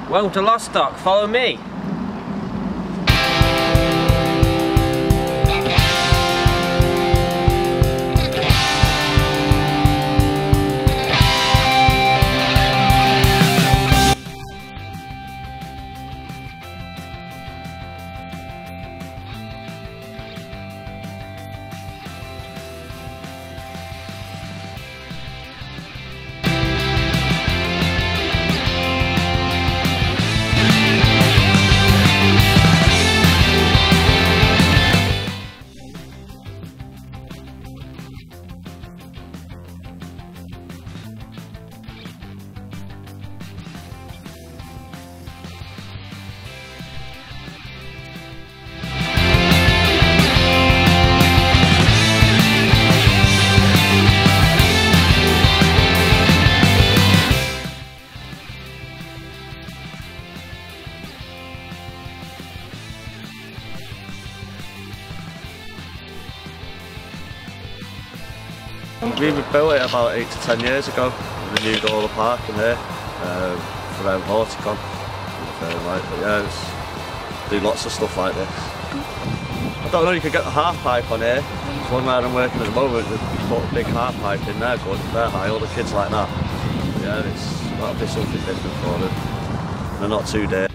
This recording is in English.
Welcome to Lostock, follow me. We built it about 8 to 10 years ago. We renewed all the parking here for Horticon. But yeah, do lots of stuff like this. I don't know, you could get the half pipe on here. It's one where I'm working at the moment. We've put a big half pipe in there, good. They're high, all the kids like that. Yeah, that'll be something different for them. They're not too dirty.